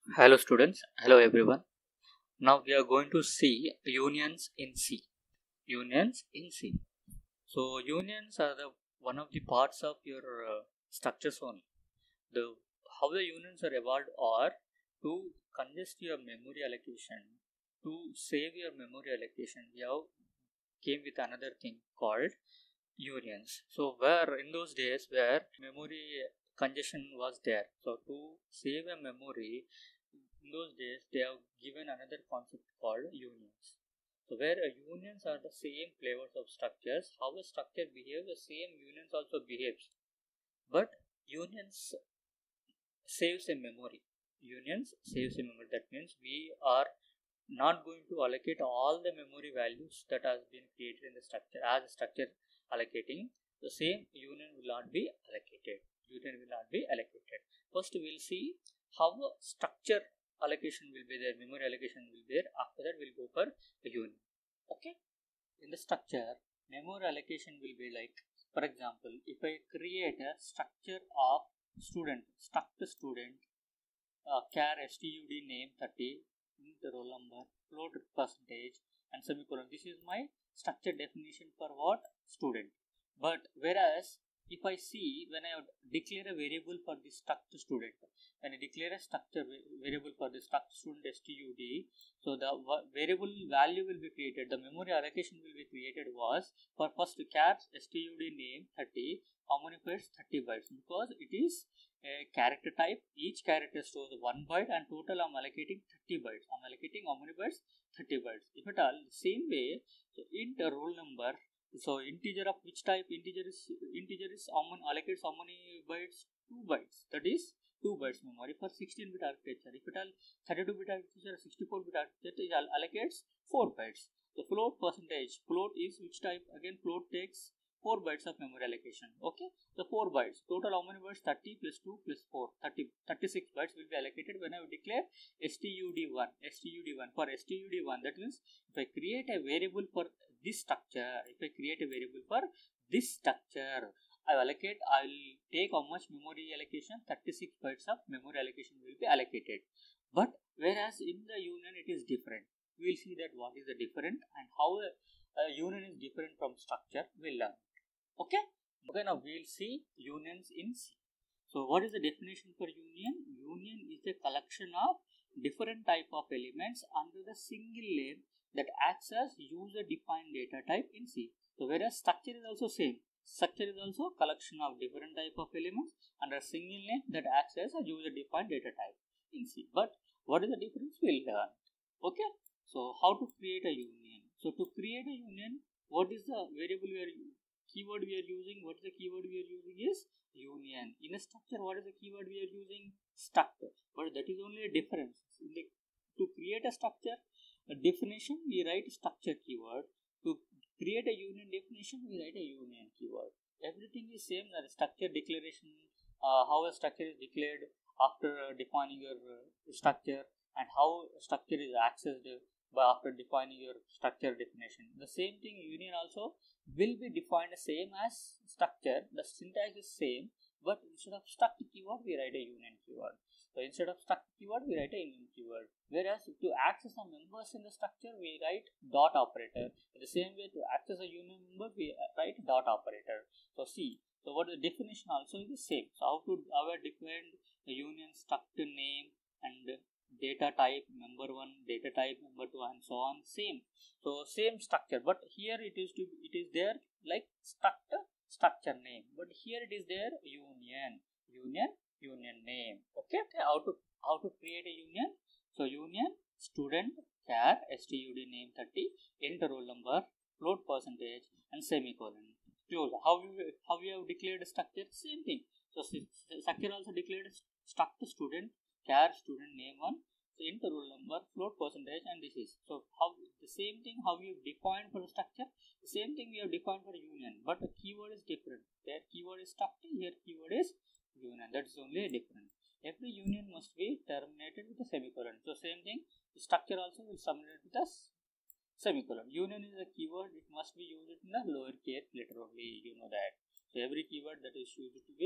Hello students, hello everyone. Now we are going to see unions in C. Unions in C. So unions are the one of the parts of your structures only. The how the unions are evolved are to congest your memory allocation, to save your memory allocation. We have came with another thing called unions. So where in those days where memory congestion was there, so to save a memory in those days they have given another concept called unions. So where unions are the same flavors of structures, how a structure behaves, the same unions also behaves. But unions saves a memory. Unions saves a memory. That means we are not going to allocate all the memory values that has been created in the structure as a structure allocating. The same union will not be allocated. Union will not be allocated. First we will see how a structure allocation will be there, memory allocation will be there. After that we'll go for a union. Okay. In the structure, memory allocation will be like, for example, if I create a structure of student, struct student, char stud name 30, int roll number, float percentage, and semicolon. This is my structure definition for what? Student. But whereas if I see when I declare a variable for the struct student, when I declare a structure variable for the struct student stud, so the variable value will be created, the memory allocation will be created was for first char stud name 30, how many bytes? 30 bytes, because it is a character type. Each character stores 1 byte and total I'm allocating 30 bytes. I'm allocating how many bytes? 30 bytes. If at all, same way, so int roll number, so integer of which type? Integer is how many allocates how many bytes? 2 bytes. That is 2 bytes memory for 16-bit architecture. If at all 32-bit architecture, 64-bit architecture, it allocates 4 bytes. The float percentage, float is which type? Again, float takes 4 bytes of memory allocation. Okay, the 4 bytes total how many bytes? 30 plus 2 plus 4, 36 bytes will be allocated when I declare stud1. For stud1, that means if I create a variable for this structure, I'll take how much memory allocation? 36 bytes of memory allocation will be allocated. But whereas in the union it is different. We will see that what is the different and how a union is different from structure. We'll learn. Okay. Now we'll see unions in C. So what is the definition for union? Union is a collection of different type of elements under the single name that acts as user defined data type in C. So whereas structure is also same. Structure is also a collection of different type of elements under a single name that acts as a user defined data type in C. But what is the difference? We'll learn. Okay. So how to create a union? So to create a union, what is the variable we are keyword we are using? What is the keyword we are using is union. In a structure, what is the keyword we are using? Structure. But that is only a difference. To create a structure, a definition, we write structure keyword. To create a union definition, we write a union keyword. Everything is same. The structure declaration, how a structure is declared after defining your structure, and how structure is accessed by after defining your structure definition. The same thing union also will be defined same as structure. The syntax is same, but instead of struct keyword we write a union keyword. So instead of struct keyword we write a union keyword. Whereas to access the members in the structure we write dot operator. In the same way, to access a union member we write dot operator. So see, so what the definition also is the same. So how I defined the union struct name and data type member 1, data type member 2, and so on, same. So same structure, but here it is there like structure name, but here it is there union name. Okay, how to create a union? So union student char stud name 30, enter roll number, float percentage, and semicolon, close. How you have declared a structure? Same thing. So structure also declared struct student char student name 1, so enter roll number, float percentage, and this is. So how the same thing how you defined for the structure, the same thing we have defined for union, but the keyword is different. There keyword is structure, here keyword is union. That is only a difference. Every union must be terminated with a semicolon. So same thing, the structure also will terminate with a semicolon. Union is a keyword, it must be used in the lowercase letter only, you know that. So every keyword that is used to be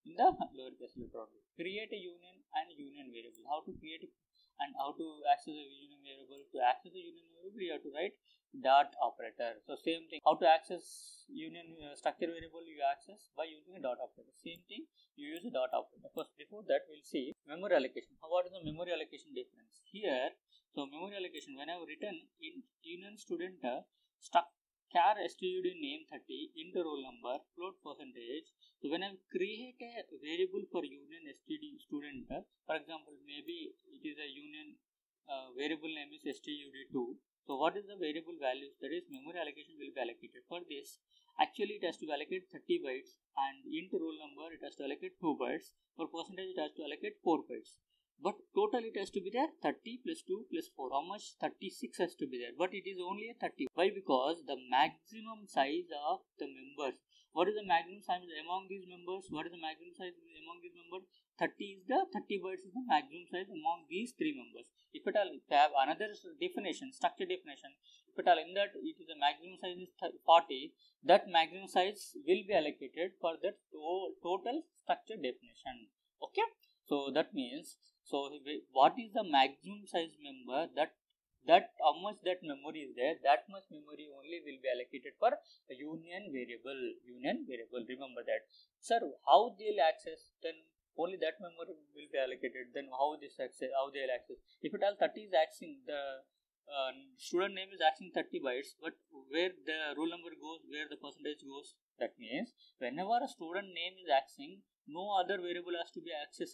in the lowercase letter only. Create a union and union variable. How to create and how to access a union variable? To access a union variable, you have to write dot operator. So same thing. How to access union structure variable? You access by using a dot operator. Same thing. You use a dot operator. First, before that, we'll see memory allocation. What is the memory allocation difference here? So memory allocation. When I have written in union student struct char stud name 30 into roll number float percentage. So when I create a variable for union student, for example, maybe it is a union variable name is stud2. So what is the variable values? That is memory allocation will be allocated. For this, actually it has to allocate 30 bytes, and into roll number it has to allocate 2 bytes. For percentage it has to allocate 4 bytes. But total it has to be there 30 plus 2 plus 4. How much? 36 has to be there. But it is only a 30. Why? Because the maximum size of the members. What is the maximum size among these members? What is the maximum size among these members? 30 is the 30 bytes is the maximum size among these three members. If at all have another definition, structure definition, if at all in that it is the maximum size is 40, that maximum size will be allocated for that total structure definition. Okay. So that means, so what is the maximum size member, that how much that memory is there, that much memory only will be allocated for a union variable. Remember that. Sir, how they'll access? Then only that memory will be allocated. Then how they'll access? If it all 30 is accessing, the student name is accessing 30 bytes, but where the roll number goes, where the percentage goes, that means whenever a student name is accessing, no other variable has to be accessed.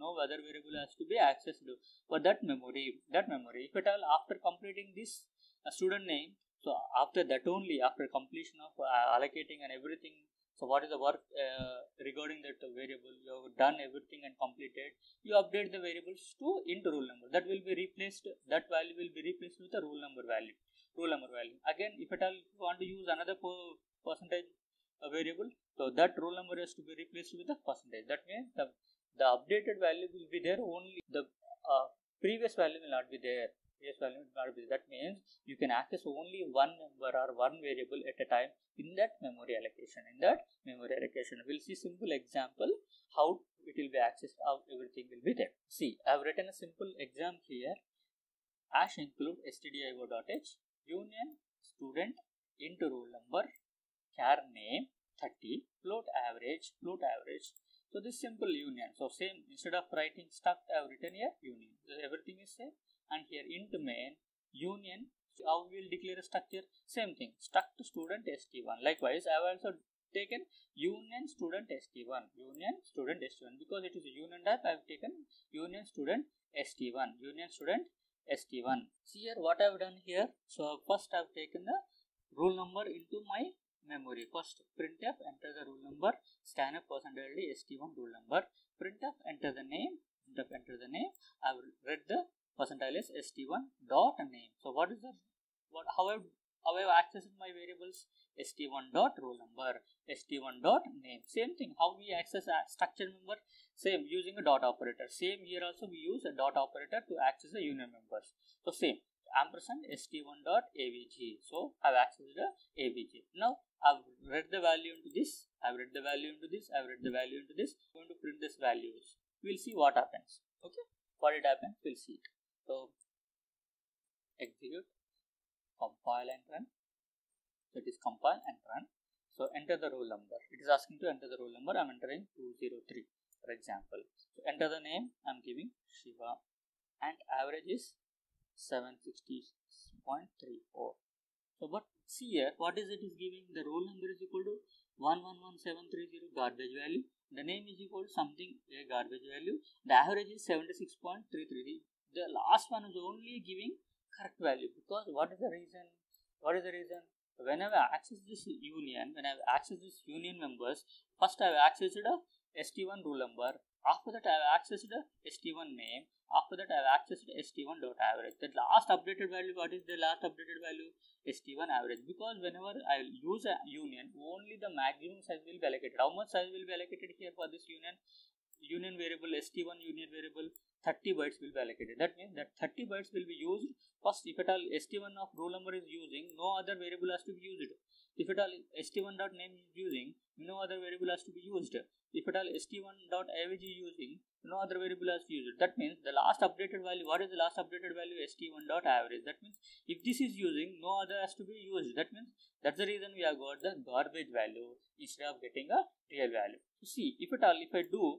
For that memory. If at all after completing this student name, so after that only, after completion of allocating and everything, so what is the work regarding that variable? You have done everything and completed. You update the variables to into roll number. That will be replaced. That value will be replaced with the roll number value. Again, if at all you want to use another percentage variable, so that roll number has to be replaced with the percentage. That means the updated value will be there, only the previous value will not be there. That means you can access only one number or one variable at a time in that memory allocation. We'll see simple example how it will be accessed, how everything will be there. See, I have written a simple example here. Hash include stdio.h union student into roll number char name 30 float average. So this simple union. So same, instead of writing struct, I have written here union. So everything is same. And here int main union. So how we will declare a structure? Same thing. Struct student st1. Likewise, I have also taken union student st1. Because it is a union type, I have taken union student st1. See here what I have done here. So first I have taken the roll number into my memory. First printf, enter the roll number, scanf percentage st1 roll number, printf, enter the name. I have read the percentage st1 dot name. So how I have accessed my variables? st1 dot roll number, st1 dot name. Same thing. How we access a structure member? Same, using a dot operator. Same here also we use a dot operator to access the union members. So same, ampersand st1 dot avg. So I have accessed the avg. Now I have read the value into this. I'm going to print this values. We'll see what happens. Okay, what it happens, we'll see it. So execute, compile and run. So it is compile and run. So enter the roll number. It is asking to enter the roll number. I'm entering 203 for example. So enter the name. I'm giving Shiva, and average is 760.34. So but see here, what is it is giving? The roll number is equal to 111730 garbage value. The name is equal to something a garbage value. The average is 76.33. The last one is only giving correct value, because what is the reason? Whenever I access this union, members, first I have accessed a st1 roll number. After that I have accessed a st1 name. After that I have accessed st1 dot average. The last updated value, what is the last updated value? st1 average. Because whenever I use a union, only the maximum size will be allocated. How much size will be allocated here for this union? union variable st1 union variable 30 bytes will be allocated. That means that 30 bytes will be used first. If at all st1 of roll number is using, no other variable has to be used. If at all st1 dot name is using, no other variable has to be used. If at all st1 dot average is using, no other variable has to use it. That means the last updated value, what is the last updated value? st1 dot average. That means if this is using, no other has to be used. That means that's the reason we have got the garbage value instead of getting a real value. So see, if at all, if I do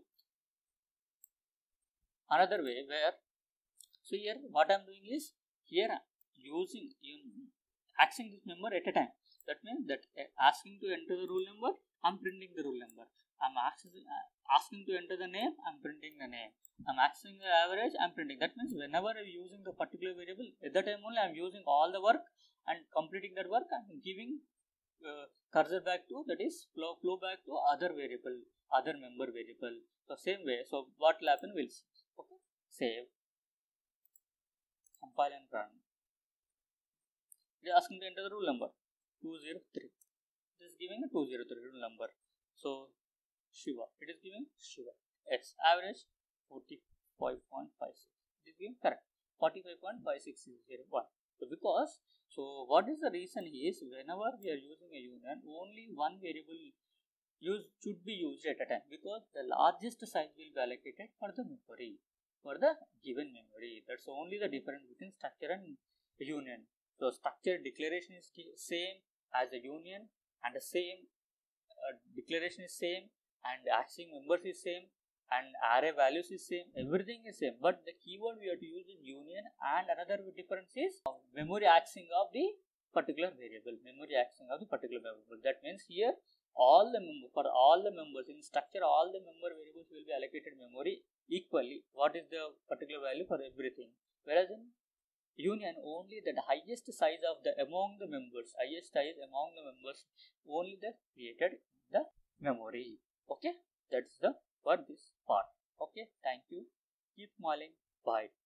another way where, so here what I am doing is, here using accessing this member at a time. That means that asking to enter the rule number, I am printing the rule number. I am asking to enter the name, I am printing the name. I am accessing the average, I am printing. That means whenever I am using the particular variable, at that time only I am using all the work and completing that work and giving cursor back to, that is flow back to other variable, other member variable. So same way, so what will happen, we'll see. Okay, save, compile and run. It is asking to enter the rule number 203. It is giving a 203 rule number. So Shiva, it is giving Shiva. X average 45.56. It is giving correct 45.5601. So because, so what is the reason is, whenever we are using a union, only one variable should be used at a time, because the largest size will be allocated for the memory, for the given memory. That's only the difference between structure and union. So structure declaration is same as the union, and the same declaration is same, and accessing members is same, and array values is same, everything is same, but the keyword we have to use is union, and another difference is memory accessing of the particular variable, memory accessing of the particular variable. That means here all the for all the members in structure, all the member variables will be allocated memory equally. What is the particular value for everything? Whereas in union, only the highest size of the among the members, highest size among the members, only the created the memory. Okay, that's the for this part. Okay, thank you. Keep smiling. Bye.